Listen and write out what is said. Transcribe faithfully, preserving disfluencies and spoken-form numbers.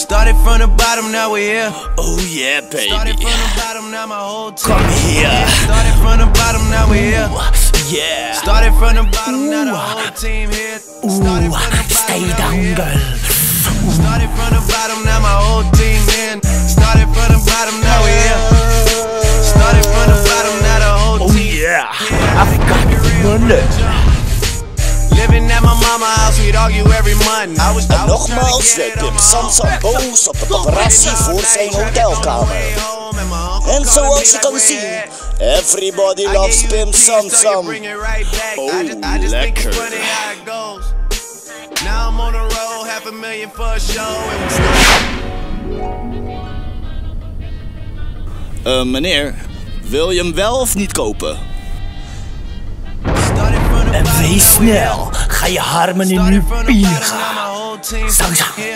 Started from the bottom, now we're here. Oh yeah, baby. Started from the bottom, now my whole team. Come here. Started from the bottom, now we're here. Yeah. Started from the bottom, now the whole team here. Started from the Stay bottom, now down, we're here. girl. Started from the bottom, now my whole team in. Started from the bottom, now we're here. Started from the bottom, now the whole Oh team. yeah, I've got money. Living at my mama's house, we'd argue every month. I was, En nogmaals werd Pim Samsam boos op de paparazzi voor zijn hotelkamer. En zoals je kan zien, everybody loves Pim Samsam. Oh, lekker. Now I'm on the road, half a million for a show. Uh, meneer, wil je hem wel of niet kopen? En wees snel, ga je Harmoni nu pieren. Zang, zang.